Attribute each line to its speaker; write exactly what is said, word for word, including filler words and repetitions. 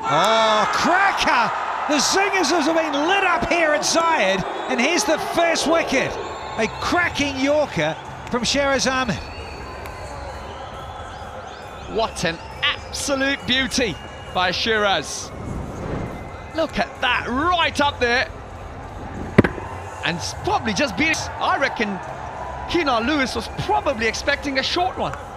Speaker 1: Oh, cracker! The Zingers have been lit up here at Zayed, and here's the first wicket. A cracking Yorker from Sheraz Ahmed.
Speaker 2: What an absolute beauty by Sheraz. Look at that, right up there. And probably just being, I reckon Kennar Lewis was probably expecting a short one.